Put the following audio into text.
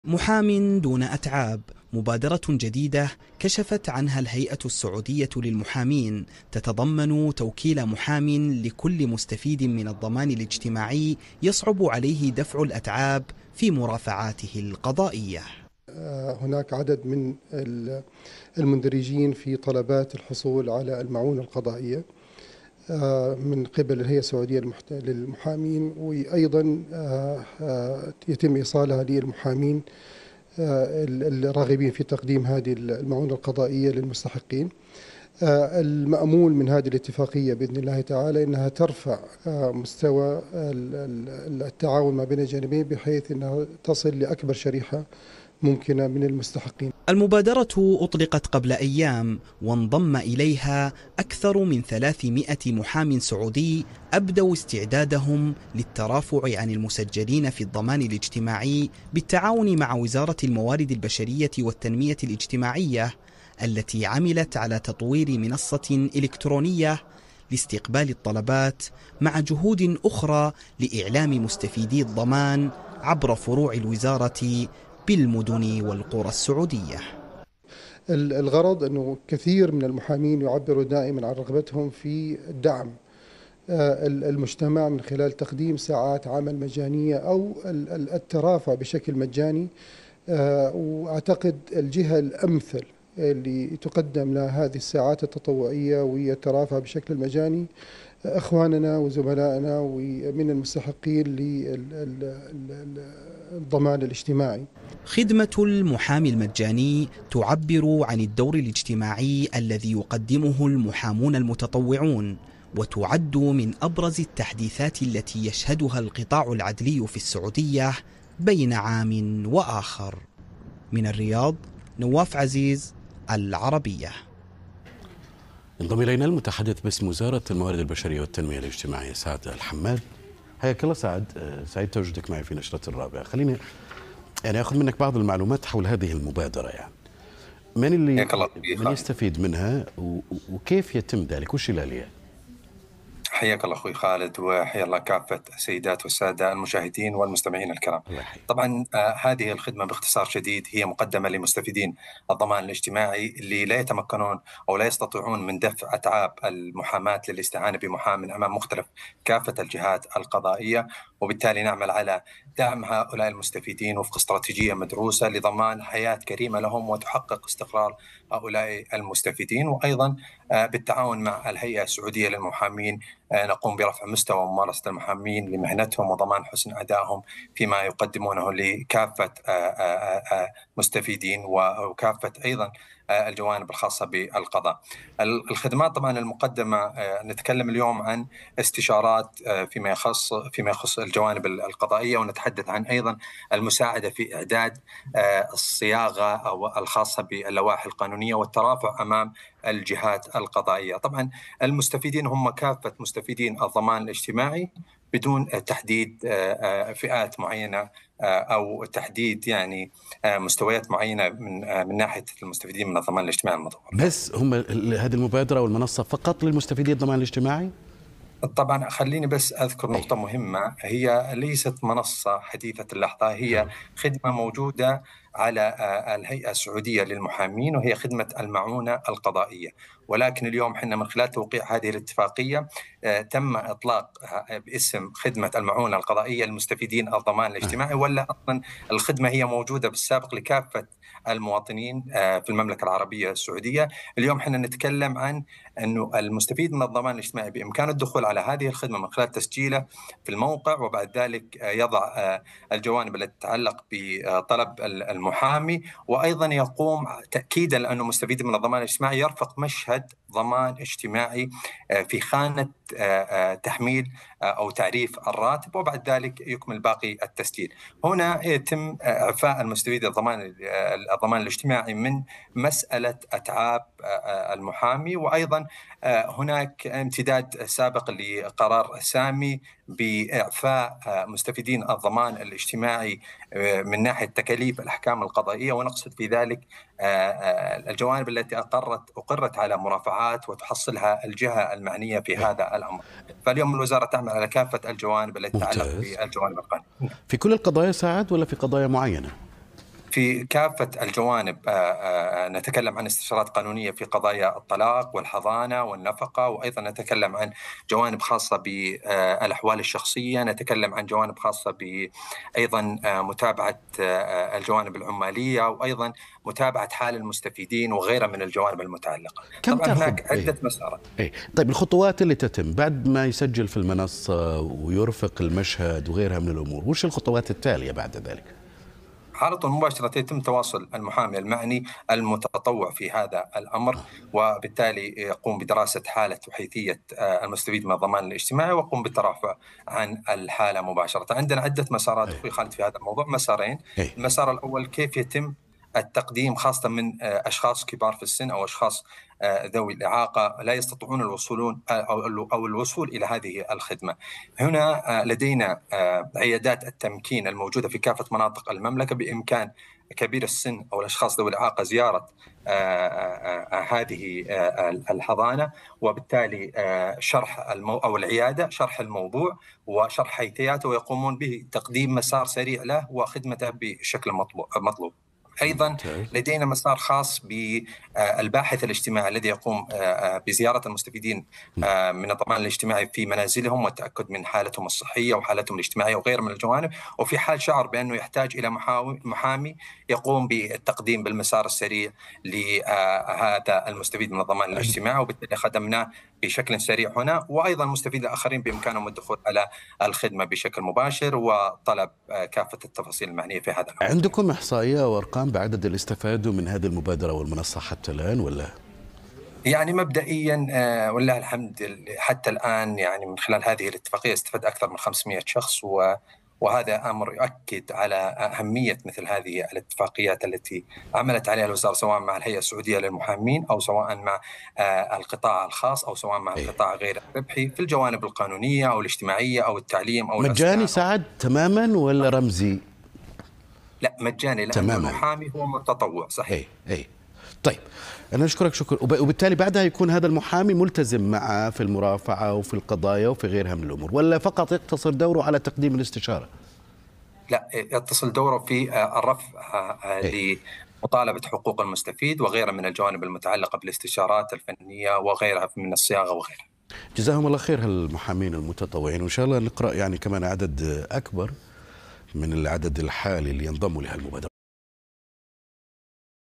محام دون أتعاب، مبادرة جديدة كشفت عنها الهيئة السعودية للمحامين، تتضمن توكيل محام لكل مستفيد من الضمان الاجتماعي يصعب عليه دفع الأتعاب في مرافعاته القضائية. هناك عدد من المندرجين في طلبات الحصول على المعونة القضائية من قبل الهيئة السعودية للمحامين، وأيضا يتم إيصالها للمحامين الراغبين في تقديم هذه المعونة القضائية للمستحقين. المأمول من هذه الاتفاقية بإذن الله تعالى أنها ترفع مستوى التعاون ما بين الجانبين بحيث أنها تصل لأكبر شريحة ممكنة من المستحقين. المبادرة أطلقت قبل أيام، وانضم إليها أكثر من 300 محام سعودي أبدوا استعدادهم للترافع عن المسجلين في الضمان الاجتماعي بالتعاون مع وزارة الموارد البشرية والتنمية الاجتماعية، التي عملت على تطوير منصة إلكترونية لاستقبال الطلبات، مع جهود أخرى لإعلام مستفيدي الضمان عبر فروع الوزارة بالمدن والقرى السعودية. الغرض أنه كثير من المحامين يعبروا دائما عن رغبتهم في دعم المجتمع من خلال تقديم ساعات عمل مجانية أو الترافع بشكل مجاني، وأعتقد الجهة الأمثل اللي تقدم لها هذه الساعات التطوعية والترافع بشكل مجاني إخواننا وزملائنا ومن المستحقين للضمان الاجتماعي. خدمة المحامي المجاني تعبر عن الدور الاجتماعي الذي يقدمه المحامون المتطوعون، وتعد من أبرز التحديثات التي يشهدها القطاع العدلي في السعودية بين عام وآخر. من الرياض، نواف عزيز، العربية. انضم إلينا المتحدث باسم وزارة الموارد البشرية والتنمية الاجتماعية سعد الحماد. حياك الله سعد، سعيد تواجدك معي في نشرة الرابعة. خليني أخذ منك بعض المعلومات حول هذه المبادرة، من يستفيد منها وكيف يتم ذلك وش الآلية؟ حياك الله أخوي خالد، وحيا الله كافة السيدات والسادة المشاهدين والمستمعين الكرام. طبعا هذه الخدمة باختصار شديد هي مقدمة لمستفيدين الضمان الاجتماعي اللي لا يتمكنون أو لا يستطيعون من دفع أتعاب المحاماة للاستعانة بمحام من أمام مختلف كافة الجهات القضائية، وبالتالي نعمل على دعم هؤلاء المستفيدين وفق استراتيجية مدروسة لضمان حياة كريمة لهم وتحقق استقرار هؤلاء المستفيدين. وأيضا بالتعاون مع الهيئة السعودية للمحامين نقوم برفع مستوى ممارسة المحامين لمهنتهم وضمان حسن أدائهم فيما يقدمونه لكافة مستفيدين وكافة أيضا الجوانب الخاصة بالقضاء. الخدمات طبعا المقدمة، نتكلم اليوم عن استشارات فيما يخص الجوانب القضائية، ونتحدث عن أيضا المساعدة في إعداد الصياغة أو الخاصة باللوائح القانونية والترافع أمام الجهات القضائية. طبعا المستفيدين هم كافة مستفيدين الضمان الاجتماعي بدون تحديد فئات معينة أو تحديد مستويات معينة من ناحية المستفيدين من الضمان الاجتماعي المطور. بس هم هذه المبادرة والمنصة فقط للمستفيدين الضمان الاجتماعي؟ طبعا خليني بس أذكر نقطة مهمة، هي ليست منصة حديثة اللحظة، هي خدمة موجودة على الهيئة السعودية للمحامين، وهي خدمة المعونة القضائية. ولكن اليوم حنا من خلال توقيع هذه الاتفاقية تم إطلاق باسم خدمة المعونة القضائية للمستفيدين الضمان الاجتماعي، ولا أصلا الخدمة هي موجودة بالسابق لكافة المواطنين في المملكة العربية السعودية. اليوم حنا نتكلم عن أنه المستفيد من الضمان الاجتماعي بإمكانه الدخول على هذه الخدمة من خلال تسجيله في الموقع، وبعد ذلك يضع الجوانب التي تتعلق بطلب المحامي، وأيضا يقوم تأكيدا لأنه مستفيد من الضمان الاجتماعي يرفق مشهد ضمان اجتماعي في خانة تحميل أو تعريف الراتب، وبعد ذلك يكمل باقي التسجيل. هنا يتم إعفاء المستفيد الضمان الاجتماعي من مسألة أتعاب المحامي. وأيضا هناك امتداد سابق لقرار سامي بإعفاء مستفيدين الضمان الاجتماعي من ناحية تكاليف الأحكام القضائية، ونقصد في ذلك الجوانب التي أقرت على مرافعات وتحصلها الجهة المعنية في هذا الأمر. فاليوم الوزارة تعمل على كافة الجوانب التي تتعلق بالجوانب القانونية. في كل القضايا ساعد ولا في قضايا معينة؟ في كافة الجوانب. نتكلم عن استشارات قانونية في قضايا الطلاق والحضانة والنفقة، وأيضا نتكلم عن جوانب خاصة بالأحوال الشخصية، نتكلم عن جوانب خاصة بأيضا متابعة الجوانب العمالية، وأيضا متابعة حال المستفيدين وغيرها من الجوانب المتعلقة. طبعا هناك عدة مسارات. طيب الخطوات اللي تتم بعد ما يسجل في المنصة ويرفق المشهد وغيرها من الأمور، وش الخطوات التالية بعد ذلك؟ على طول مباشرة يتم تواصل المحامي المعني المتطوع في هذا الأمر، وبالتالي يقوم بدراسة حالة وحيثية المستفيد من الضمان الاجتماعي، ويقوم بالترافع عن الحالة مباشرة. عندنا عدة مسارات أخوي خالد في هذا الموضوع، مسارين. المسار الأول كيف يتم التقديم خاصة من أشخاص كبار في السن أو أشخاص ذوي الإعاقة لا يستطيعون الوصول إلى هذه الخدمة. هنا لدينا عيادات التمكين الموجودة في كافة مناطق المملكة، بإمكان كبير السن أو الأشخاص ذوي الإعاقة زيارة هذه الحضانة، وبالتالي شرح أو العيادة شرح الموضوع وشرح حيثياته، ويقومون به تقديم مسار سريع له وخدمته بشكل مطلوب. أيضا لدينا مسار خاص بالباحث الاجتماعي الذي يقوم بزيارة المستفيدين من الضمان الاجتماعي في منازلهم والتأكد من حالتهم الصحية وحالتهم الاجتماعية وغيرها من الجوانب، وفي حال شعر بأنه يحتاج إلى محامي يقوم بالتقديم بالمسار السريع لهذا المستفيد من الضمان الاجتماعي، وبالتالي خدمناه بشكل سريع هنا. وأيضا المستفيدين الآخرين بإمكانهم الدخول على الخدمة بشكل مباشر وطلب كافة التفاصيل المعنية في هذا الأمر. عندكم إحصائية وأرقام بعدد اللي استفادوا من هذه المبادرة والمنصة حتى الآن ولا؟ يعني مبدئيا ولله الحمد حتى الآن يعني من خلال هذه الاتفاقية استفاد أكثر من 500 شخص، وهذا أمر يؤكد على أهمية مثل هذه الاتفاقيات التي عملت عليها الوزارة، سواء مع الهيئة السعودية للمحامين أو سواء مع القطاع الخاص أو سواء مع القطاع غير الربحي في الجوانب القانونية أو الاجتماعية أو التعليم أو مجاني سعد تماما ولا رمزي؟ لا مجاني، لأن المحامي هو متطوع. صحيح. طيب أنا أشكرك شكرا. وبالتالي بعدها يكون هذا المحامي ملتزم معه في المرافعة وفي القضايا وفي غيرها من الأمور، ولا فقط يقتصر دوره على تقديم الاستشارة؟ لا، يتصل دوره في الرفع لمطالبة حقوق المستفيد وغيرها من الجوانب المتعلقة بالاستشارات الفنية وغيرها من الصياغة وغيرها. جزاهم الله خير هالمحامين المتطوعين، وإن شاء الله نقرأ يعني كمان عدد أكبر من العدد الحالي اللي ينضموا لهالمبادرة.